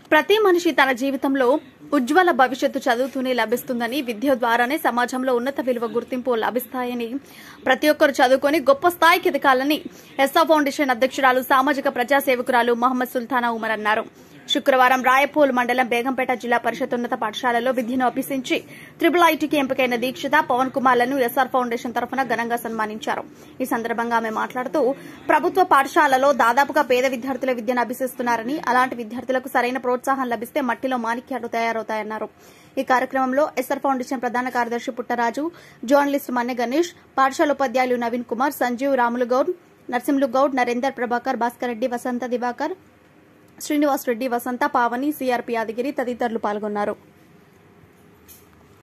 ప్రతి మనిషి తన జీవితంలో ఉజ్వల భవిష్యత్తు చదువుతూనే లభిస్తుందని, విద్య ద్వారానే సమాజంలో ఉన్నత విలువ గుర్తింపు లభిస్తాయని, ప్రతి ఒక్కరు చదువుకొని గొప్ప స్థాయికి ఎదగాలని ఎస్ఆ ఫౌండేషన్ అధ్యక్షురాలు, సామాజిక ప్రజా సేవకురాలు మహమ్మద్ సుల్తానా ఉమర్ అన్నారు. శుక్రవారం రాయపూల్ మండలం బేగంపేట జిల్లా పరిషత్ ఉన్నత పాఠశాలలో విద్యను అభ్యసించి IIITకి ఎంపికైన దీక్షిత, పవన్ కుమార్లను ఎస్ఆర్ ఫౌండేషన్ తరఫున ఘనంగా సన్మానించారు. ఈ సందర్భంగా ఆమె మాట్లాడుతూ, ప్రభుత్వ పాఠశాలలో దాదాపుగా పేద విద్యార్థుల విద్యను అభ్యసిస్తున్నారని, అలాంటి విద్యార్థులకు సరైన ప్రోత్సాహం లభిస్తే మట్టిలో మాణిక్యాలు తయారవుతాయన్నారు. ఈ కార్యక్రమంలో ఎస్ఆర్ ఫౌండేషన్ ప్రధాన కార్యదర్శి పుట్టరాజు, జర్నలిస్ట్ మన్నె గణేష్, పాఠశాల ఉపాధ్యాయులు నవీన్ కుమార్, సంజీవ్, రాములు గౌడ్, నరసింహులు గౌడ్, నరేందర్, ప్రభాకర్, భాస్కర్ రెడ్డి, వసంత దివాకర్, శ్రీనివాస్ రెడ్డి, వసంత, పావని, సిఆర్పి యాదగిరి తదితరులు పాల్గొన్నారు.